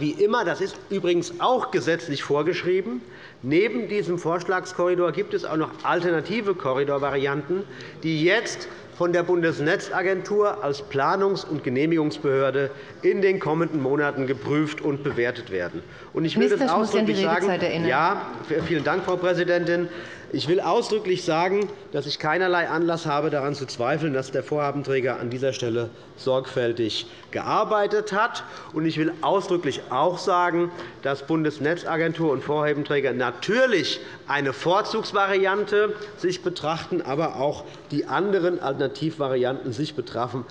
ist übrigens auch gesetzlich vorgeschrieben, neben diesem Vorschlagskorridor gibt es auch noch alternative Korridorvarianten, die jetzt von der Bundesnetzagentur als Planungs- und Genehmigungsbehörde in den kommenden Monaten geprüft und bewertet werden. Ich will das ausdrücklich sagen. Ja, vielen Dank, Frau Präsidentin. Ich will ausdrücklich sagen, dass ich keinerlei Anlass habe, daran zu zweifeln, dass der Vorhabenträger an dieser Stelle sorgfältig gearbeitet hat. Ich will ausdrücklich auch sagen, dass Bundesnetzagentur und Vorhabenträger natürlich eine Vorzugsvariante sich betrachten, aber auch die anderen Alternativvarianten sich betrachten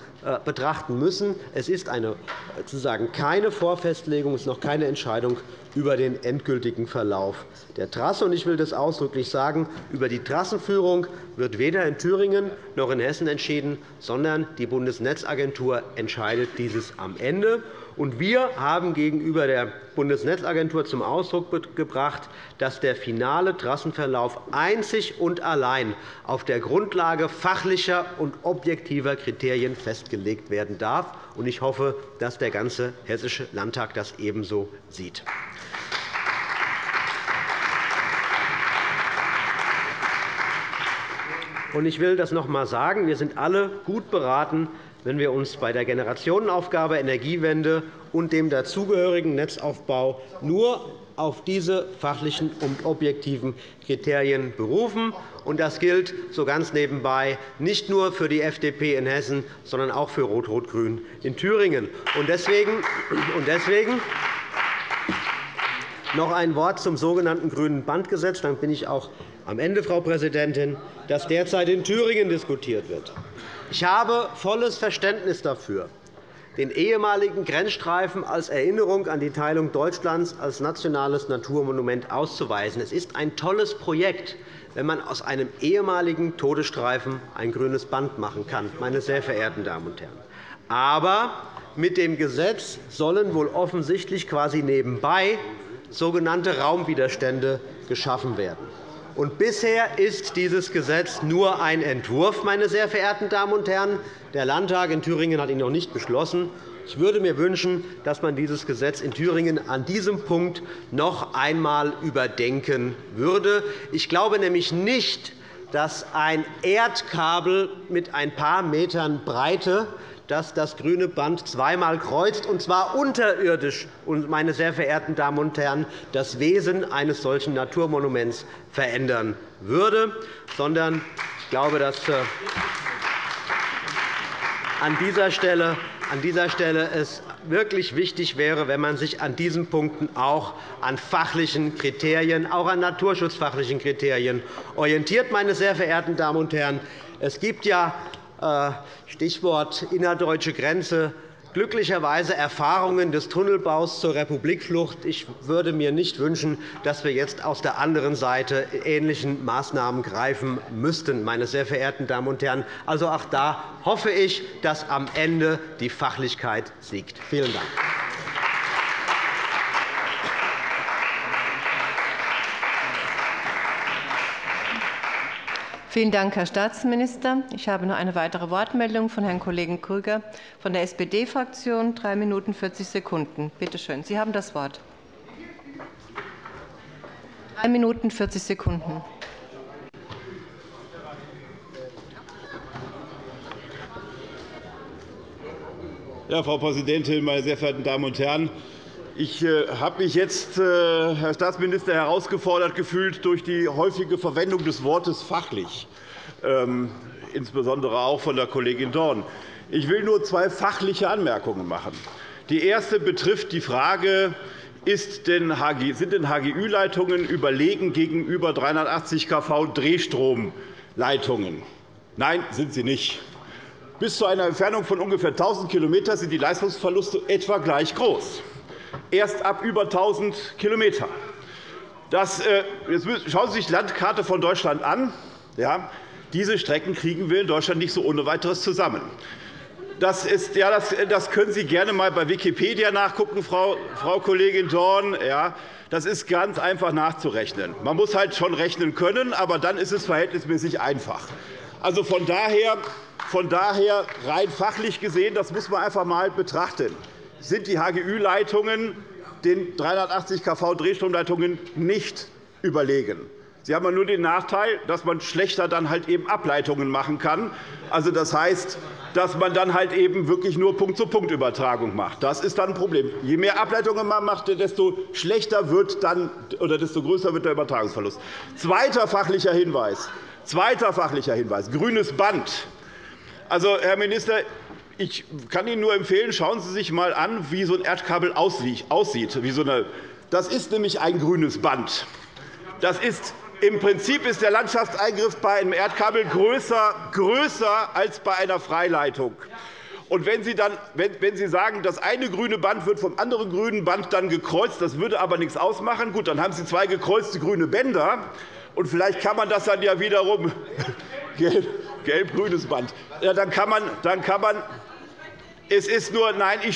müssen. Es ist sozusagen keine Vorfestlegung, es ist noch keine Entscheidung über den endgültigen Verlauf der Trasse. Ich will das ausdrücklich sagen. Über die Trassenführung wird weder in Thüringen noch in Hessen entschieden, sondern die Bundesnetzagentur entscheidet dieses am Ende. Wir haben gegenüber der Bundesnetzagentur zum Ausdruck gebracht, dass der finale Trassenverlauf einzig und allein auf der Grundlage fachlicher und objektiver Kriterien festgelegt werden darf. Ich hoffe, dass der ganze Hessische Landtag das ebenso sieht. Ich will das noch einmal sagen. Wir sind alle gut beraten, wenn wir uns bei der Generationenaufgabe Energiewende und dem dazugehörigen Netzaufbau nur auf diese fachlichen und objektiven Kriterien berufen. Das gilt so ganz nebenbei nicht nur für die FDP in Hessen, sondern auch für Rot-Rot-Grün in Thüringen. Deswegen noch ein Wort zum sogenannten Grünen Bandgesetz. Dann bin ich auch am Ende, Frau Präsidentin, das derzeit in Thüringen diskutiert wird. Ich habe volles Verständnis dafür, den ehemaligen Grenzstreifen als Erinnerung an die Teilung Deutschlands als nationales Naturmonument auszuweisen. Es ist ein tolles Projekt, wenn man aus einem ehemaligen Todesstreifen ein grünes Band machen kann, meine sehr verehrten Damen und Herren. Aber mit dem Gesetz sollen wohl offensichtlich quasi nebenbei sogenannte Raumwiderstände geschaffen werden. Bisher ist dieses Gesetz nur ein Entwurf, meine sehr verehrten Damen und Herren. Der Landtag in Thüringen hat ihn noch nicht beschlossen. Ich würde mir wünschen, dass man dieses Gesetz in Thüringen an diesem Punkt noch einmal überdenken würde. Ich glaube nämlich nicht, dass ein Erdkabel mit ein paar Metern Breite, das das grüne Band zweimal kreuzt, und zwar unterirdisch, meine sehr verehrten Damen und Herren, das Wesen eines solchen Naturmonuments verändern würde, sondern ich glaube, dass an dieser Stelle es wirklich wichtig wäre, wenn man sich an diesen Punkten auch an fachlichen Kriterien, auch an naturschutzfachlichen Kriterien orientiert. Meine sehr verehrten Damen und Herren, es gibt ja Stichwort innerdeutsche Grenze glücklicherweise Erfahrungen des Tunnelbaus zur Republikflucht. Ich würde mir nicht wünschen, dass wir jetzt aus der anderen Seite ähnlichen Maßnahmen greifen müssten, meine sehr verehrten Damen und Herren. Also auch da hoffe ich, dass am Ende die Fachlichkeit siegt. Vielen Dank. Vielen Dank, Herr Staatsminister. Ich habe noch eine weitere Wortmeldung von Herrn Kollegen Krüger von der SPD-Fraktion. 3 Minuten 40 Sekunden. Bitte schön, Sie haben das Wort. 3 Minuten 40 Sekunden. Ja, Frau Präsidentin, meine sehr verehrten Damen und Herren! Ich habe mich jetzt, Herr Staatsminister, herausgefordert gefühlt durch die häufige Verwendung des Wortes fachlich, insbesondere auch von der Kollegin Dorn. Ich will nur 2 fachliche Anmerkungen machen. Die erste betrifft die Frage, sind denn HGÜ-Leitungen überlegen gegenüber 380 kV Drehstromleitungen? Nein, sind sie nicht. Bis zu einer Entfernung von ungefähr 1.000 km sind die Leistungsverluste etwa gleich groß. Erst ab über 1.000 km. Jetzt schauen Sie sich die Landkarte von Deutschland an. Ja, diese Strecken kriegen wir in Deutschland nicht so ohne Weiteres zusammen. Das können Sie gerne einmal bei Wikipedia nachgucken, Frau Kollegin Dorn. Ja, das ist ganz einfach nachzurechnen. Man muss halt schon rechnen können, aber dann ist es verhältnismäßig einfach. Also von daher rein fachlich gesehen, das muss man einfach einmal betrachten, sind die HGÜ-Leitungen den 380 kV Drehstromleitungen nicht überlegen. Sie haben nur den Nachteil, dass man schlechter dann halt eben Ableitungen machen kann. Also, das heißt, dass man dann halt eben wirklich nur Punkt-zu-Punkt-Übertragung macht. Das ist dann ein Problem. Je mehr Ableitungen man macht, desto schlechter wird dann, oder desto größer wird der Übertragungsverlust. Zweiter fachlicher Hinweis, grünes Band. Also, Herr Minister, ich kann Ihnen nur empfehlen, schauen Sie sich einmal an, wie so ein Erdkabel aussieht. Das ist nämlich ein grünes Band. Im Prinzip ist der Landschaftseingriff bei einem Erdkabel größer als bei einer Freileitung. Und wenn Sie sagen, das eine grüne Band wird vom anderen grünen Band dann gekreuzt, das würde aber nichts ausmachen, gut, dann haben Sie 2 gekreuzte grüne Bänder. Und vielleicht kann man das dann ja wiederum gelb-grünes Band. Ja, dann kann man. Es ist nur,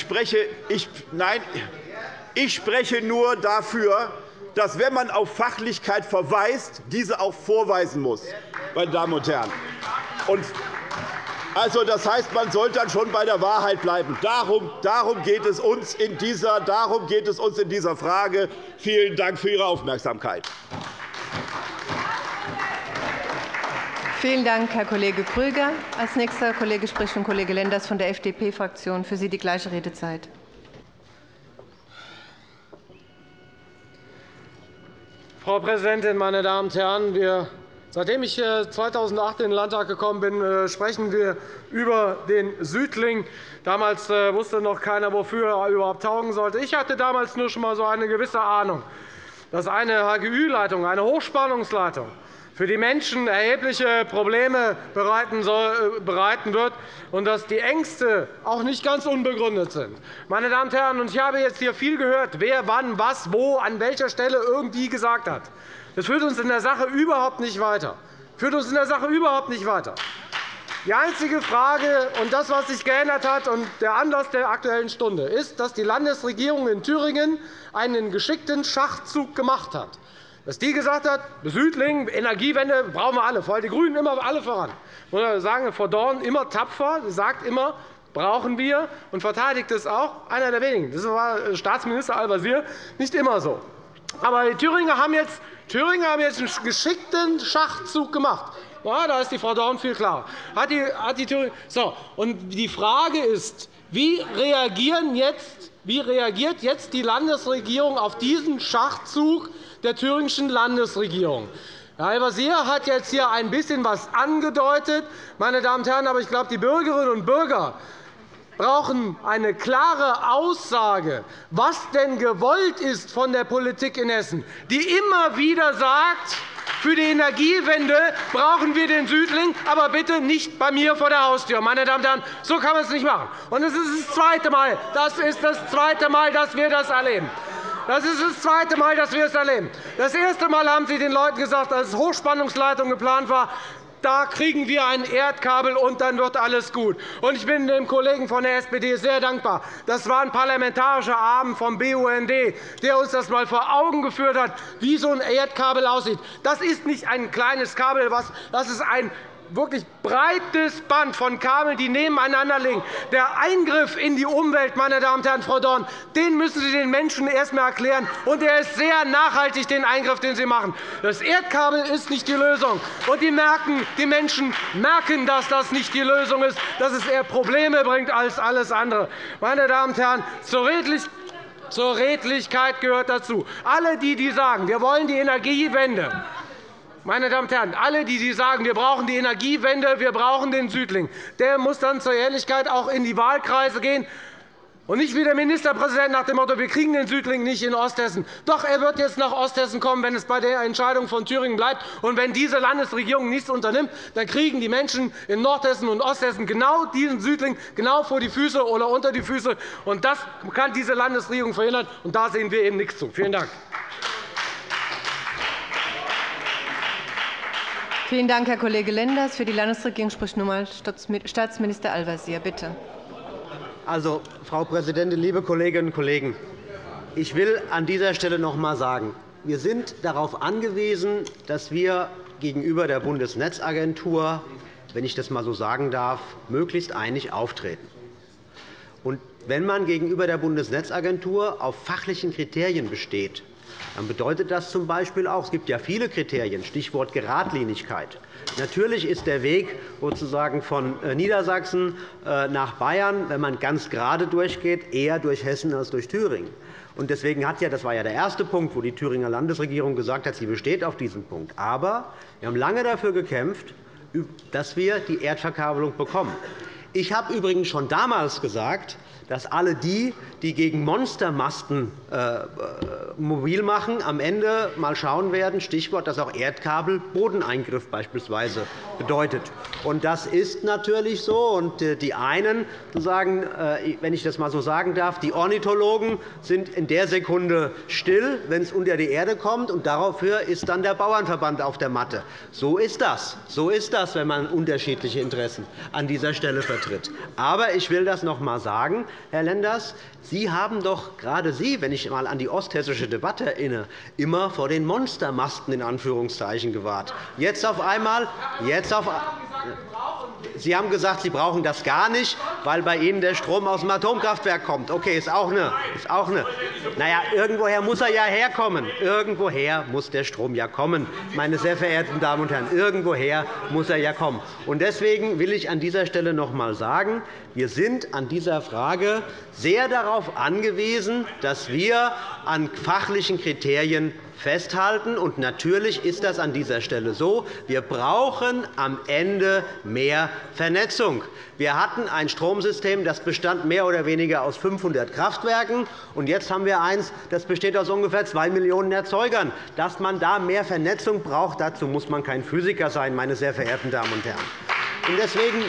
ich spreche nur dafür, dass, wenn man auf Fachlichkeit verweist, diese auch vorweisen muss, meine Damen und Herren. Also, das heißt, man sollte dann schon bei der Wahrheit bleiben. Darum geht es uns in dieser Frage. Vielen Dank für Ihre Aufmerksamkeit. Vielen Dank, Herr Kollege Krüger. Als nächster Kollege spricht nun Kollege Lenders von der FDP-Fraktion. Für Sie die gleiche Redezeit. Frau Präsidentin, meine Damen und Herren! Seitdem ich 2008 in den Landtag gekommen bin, sprechen wir über den Südling. Damals wusste noch keiner, wofür er überhaupt taugen sollte. Ich hatte damals nur schon einmal so eine gewisse Ahnung, dass eine HGÜ-Leitung, eine Hochspannungsleitung, für die Menschen erhebliche Probleme bereiten wird und dass die Ängste auch nicht ganz unbegründet sind. Meine Damen und Herren, ich habe jetzt hier viel gehört, wer wann, was, wo, an welcher Stelle irgendwie gesagt hat. Das führt uns in der Sache überhaupt nicht weiter. Die einzige Frage und das, was sich geändert hat, und der Anlass der Aktuellen Stunde ist, dass die Landesregierung in Thüringen einen geschickten Schachzug gemacht hat. Dass die gesagt hat, Südling, Energiewende brauchen wir alle, vor allem die GRÜNEN immer alle voran. Ich sagen, Frau Dorn immer tapfer, sie sagt immer, brauchen wir, und verteidigt es auch, einer der wenigen. Das war Staatsminister Al-Wazir nicht immer so. Aber die Thüringer haben jetzt einen geschickten Schachzug gemacht. Ja, da ist die Frau Dorn viel klarer. Die Frage ist, wie reagiert jetzt die Landesregierung auf diesen Schachzug der thüringischen Landesregierung? Herr Al-Wazir hat jetzt hier ein bisschen etwas angedeutet. Meine Damen und Herren, aber ich glaube, die Bürgerinnen und Bürger brauchen eine klare Aussage, was denn gewollt ist von der Politik in Hessen, die immer wieder sagt, für die Energiewende brauchen wir den Südling, aber bitte nicht bei mir vor der Haustür. Meine Damen und Herren, so kann man es nicht machen. Und es ist das zweite Mal, dass wir das erleben. Das ist das zweite Mal, dass wir es erleben. Das erste Mal haben Sie den Leuten gesagt, als Hochspannungsleitung geplant war, Da kriegen wir ein Erdkabel, und dann wird alles gut. Ich bin dem Kollegen von der SPD sehr dankbar. Das war ein parlamentarischer Abend vom BUND, der uns das einmal vor Augen geführt hat, wie so ein Erdkabel aussieht. Das ist nicht ein kleines Kabel, das ist ein wirklich breites Band von Kabeln, die nebeneinander liegen. Der Eingriff in die Umwelt, meine Damen und Herren, Frau Dorn, den müssen Sie den Menschen erst einmal erklären. Und er ist sehr nachhaltig, den Eingriff, den Sie machen. Das Erdkabel ist nicht die Lösung. Und die Menschen merken, dass das nicht die Lösung ist, dass es eher Probleme bringt als alles andere. Meine Damen und Herren, zur Redlichkeit gehört dazu. Alle, die sagen, wir wollen die Energiewende, meine Damen und Herren, alle, die sagen, wir brauchen die Energiewende, wir brauchen den Südling, der muss dann zur Ehrlichkeit auch in die Wahlkreise gehen und nicht wie der Ministerpräsident nach dem Motto, wir kriegen den Südling nicht in Osthessen. Doch, er wird jetzt nach Osthessen kommen, wenn es bei der Entscheidung von Thüringen bleibt. Und wenn diese Landesregierung nichts unternimmt, dann kriegen die Menschen in Nordhessen und Osthessen genau diesen Südling genau vor die Füße oder unter die Füße. Und das kann diese Landesregierung verhindern. Und da sehen wir eben nichts zu. Vielen Dank. Vielen Dank, Herr Kollege Lenders. Für die Landesregierung spricht nun einmal Staatsminister Al-Wazir. Bitte. Also, Frau Präsidentin, liebe Kolleginnen und Kollegen! Ich will an dieser Stelle noch einmal sagen, wir sind darauf angewiesen, dass wir gegenüber der Bundesnetzagentur, wenn ich das einmal so sagen darf, möglichst einig auftreten. Und wenn man gegenüber der Bundesnetzagentur auf fachlichen Kriterien besteht, dann bedeutet das z. B. auch, es gibt ja viele Kriterien, Stichwort Geradlinigkeit. Natürlich ist der Weg sozusagen von Niedersachsen nach Bayern, wenn man ganz gerade durchgeht, eher durch Hessen als durch Thüringen. Deswegen das war ja der erste Punkt, wo die Thüringer Landesregierung gesagt hat, sie besteht auf diesem Punkt. Aber wir haben lange dafür gekämpft, dass wir die Erdverkabelung bekommen. Ich habe übrigens schon damals gesagt, dass alle die gegen Monstermasten mobil machen, am Ende mal schauen werden, Stichwort, dass auch Erdkabel Bodeneingriff beispielsweise bedeutet. Und das ist natürlich so. Und die einen, sagen, wenn ich das einmal so sagen darf, die Ornithologen sind in der Sekunde still, wenn es unter die Erde kommt, und dafür ist dann der Bauernverband auf der Matte. So ist das. So ist das, wenn man unterschiedliche Interessen an dieser Stelle vertritt. Aber ich will das noch einmal sagen, Herr Lenders, Sie haben doch, gerade Sie, wenn ich einmal an die osthessische Debatte erinnere, immer vor den Monstermasten in Anführungszeichen gewahrt. Jetzt auf einmal, Sie haben gesagt, Sie brauchen das gar nicht, weil bei Ihnen der Strom aus dem Atomkraftwerk kommt. Okay, ist auch eine. Irgendwoher muss er ja herkommen. Irgendwoher muss der Strom ja kommen, meine sehr verehrten Damen und Herren. Irgendwoher muss er ja kommen. Und deswegen will ich an dieser Stelle noch einmal sagen, wir sind an dieser Frage sehr darauf angewiesen, dass wir an fachlichen Kriterien festhalten. Und natürlich ist das an dieser Stelle so. Wir brauchen am Ende mehr Vernetzung. Wir hatten ein Stromsystem, das bestand mehr oder weniger aus 500 Kraftwerken. Und jetzt haben wir eines, das besteht aus ungefähr 2 Millionen Erzeugern. Dass man da mehr Vernetzung braucht, dazu muss man kein Physiker sein, meine sehr verehrten Damen und Herren. Und deswegen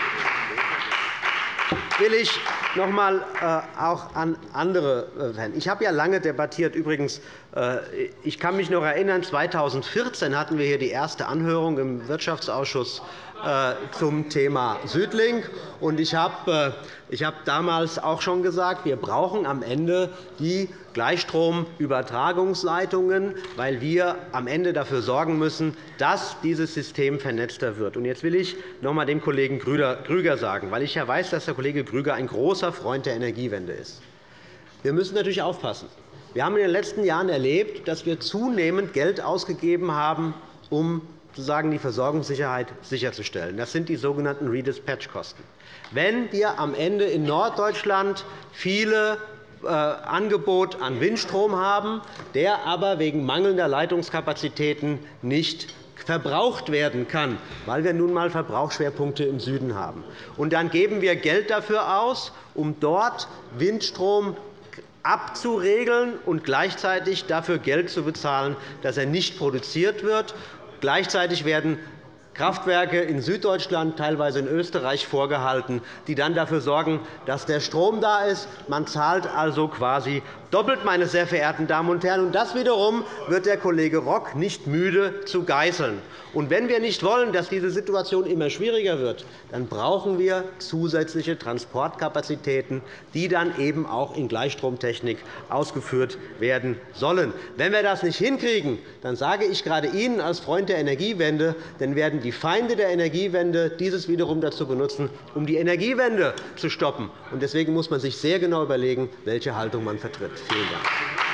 will ich noch einmal auch an andere wenden. Ich habe ja lange debattiert. Übrigens, ich kann mich noch erinnern, 2014 hatten wir hier die erste Anhörung im Wirtschaftsausschuss zum Thema Südlink. Ich habe damals auch schon gesagt, wir brauchen am Ende die Gleichstromübertragungsleitungen, weil wir am Ende dafür sorgen müssen, dass dieses System vernetzter wird. Jetzt will ich noch einmal dem Kollegen Grüger sagen, weil ich ja weiß, dass der Kollege Grüger ein großer Freund der Energiewende ist. Wir müssen natürlich aufpassen. Wir haben in den letzten Jahren erlebt, dass wir zunehmend Geld ausgegeben haben, um die Versorgungssicherheit sicherzustellen. Das sind die sogenannten Redispatch-Kosten. Wenn wir am Ende in Norddeutschland viele Angebot an Windstrom haben, der aber wegen mangelnder Leitungskapazitäten nicht verbraucht werden kann, weil wir nun einmal Verbrauchsschwerpunkte im Süden haben. Und dann geben wir Geld dafür aus, um dort Windstrom abzuregeln und gleichzeitig dafür Geld zu bezahlen, dass er nicht produziert wird. Gleichzeitig werden Kraftwerke in Süddeutschland, teilweise in Österreich, vorgehalten, die dann dafür sorgen, dass der Strom da ist. Man zahlt also quasi Doppelt, meine sehr verehrten Damen und Herren. Und das wiederum wird der Kollege Rock nicht müde zu geißeln. Und wenn wir nicht wollen, dass diese Situation immer schwieriger wird, dann brauchen wir zusätzliche Transportkapazitäten, die dann eben auch in Gleichstromtechnik ausgeführt werden sollen. Wenn wir das nicht hinkriegen, dann sage ich gerade Ihnen als Freund der Energiewende, dann werden die Feinde der Energiewende dieses wiederum dazu benutzen, um die Energiewende zu stoppen. Deswegen muss man sich sehr genau überlegen, welche Haltung man vertritt. Vielen Dank.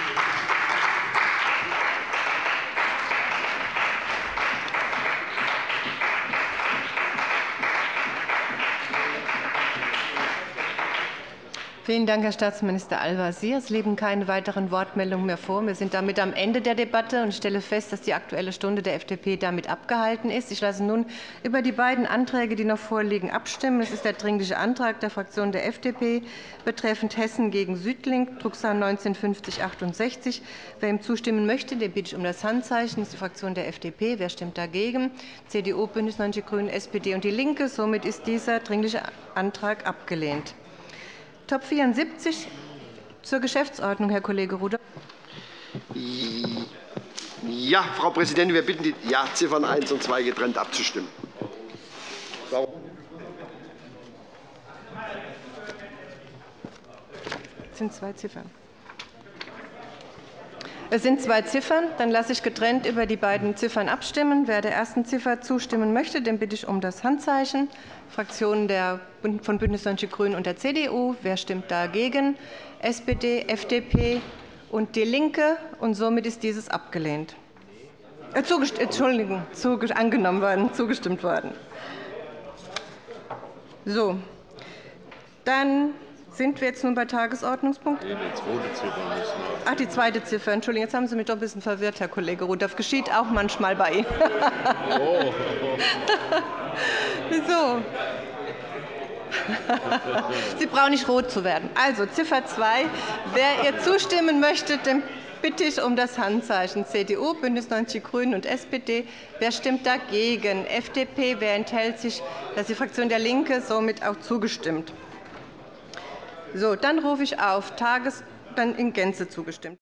Vielen Dank, Herr Staatsminister Al-Wazir. Es liegen keine weiteren Wortmeldungen mehr vor. Wir sind damit am Ende der Debatte und stelle fest, dass die Aktuelle Stunde der FDP damit abgehalten ist. Ich lasse nun über die beiden Anträge, die noch vorliegen, abstimmen. Es ist der Dringliche Antrag der Fraktion der FDP betreffend Hessen gegen Südlink, Drucksache 19/5068. Wer ihm zustimmen möchte, den bitte ich um das Handzeichen. Das ist die Fraktion der FDP. Wer stimmt dagegen? CDU, BÜNDNIS 90 die GRÜNEN, SPD und DIE LINKE. Somit ist dieser Dringliche Antrag abgelehnt. Top 74 zur Geschäftsordnung, Herr Kollege Rudolph. Ja, Frau Präsidentin, wir bitten die Ziffern 1 und 2 getrennt abzustimmen. Es sind zwei Ziffern. Es sind zwei Ziffern. Dann lasse ich getrennt über die beiden Ziffern abstimmen. Wer der ersten Ziffer zustimmen möchte, den bitte ich um das Handzeichen. Fraktionen von BÜNDNIS 90 die GRÜNEN und der CDU. Wer stimmt dagegen? SPD, FDP und DIE LINKE. Und somit ist dieses abgelehnt. Entschuldigung, angenommen worden, zugestimmt worden. So, dann sind wir jetzt nun bei Tagesordnungspunkt? Die zweite Ziffer. Entschuldigung, jetzt haben Sie mich doch ein bisschen verwirrt, Herr Kollege Rudolph. Geschieht auch manchmal bei Ihnen. So. Sie brauchen nicht rot zu werden. Also Ziffer 2. Wer ihr zustimmen möchte, dem bitte ich um das Handzeichen. CDU, BÜNDNIS 90 die GRÜNEN und SPD. Wer stimmt dagegen? FDP. Wer enthält sich? Das ist die Fraktion der LINKE, somit auch zugestimmt. So, dann rufe ich auf. Dann in Gänze zugestimmt.